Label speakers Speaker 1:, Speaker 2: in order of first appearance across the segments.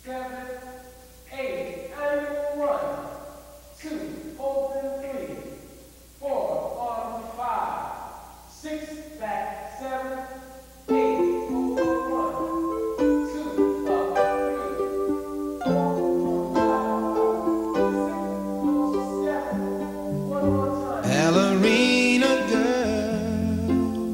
Speaker 1: 7, 8, and 1, 2, open 3, 4, on 5, 6, back 7, 8, over 1, 2, up 3, 4, on 5, 6, 7, one more time.
Speaker 2: Ballerina girl,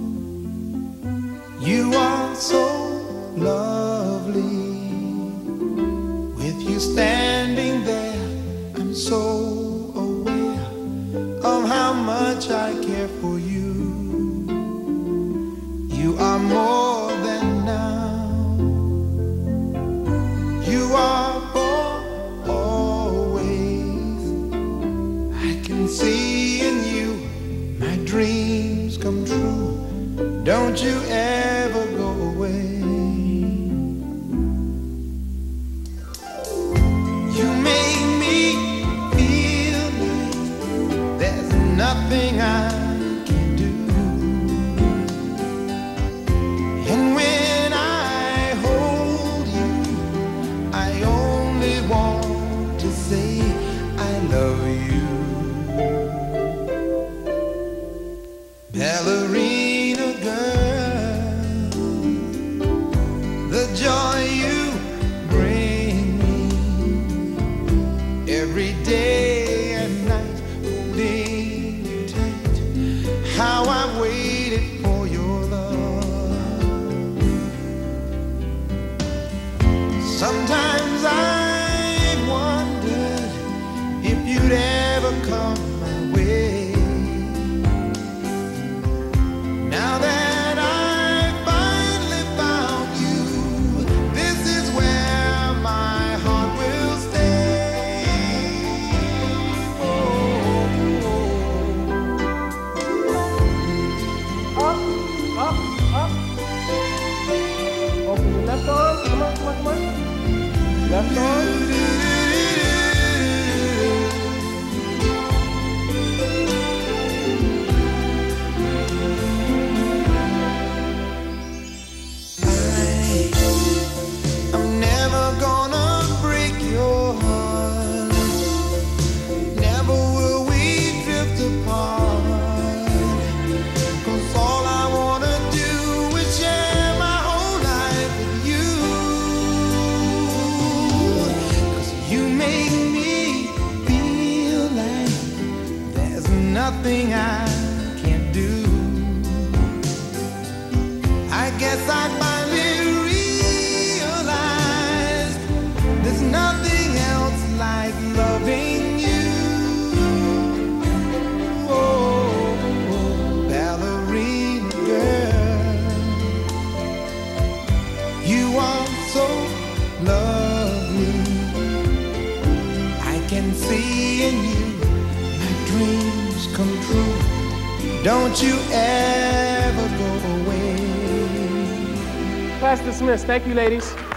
Speaker 2: you are so lovely. With you standing there, I'm so aware of how much I care for you. You are more than now. You are for always. I can see in you my dreams come true. Don't you ever go away. Nothing I can do. And when I hold you, I only want to say I love you. Ballerina girl, the joy you bring me every day and night, how I waited for your love. Sometimes I wondered if you'd ever come my way. Now that I finally found you, this is where my heart will stay.
Speaker 1: Up. Open your left arm. Come on. Left arm.
Speaker 2: I'm never gonna break your heart. Never will we drift apart. Nothing I can't do. I guess I finally realized there's nothing else like loving you. Oh, ballerina girl, you are so lovely. I can see in you my dreams come true. Don't you ever go away.
Speaker 1: Class dismissed. Thank you, ladies.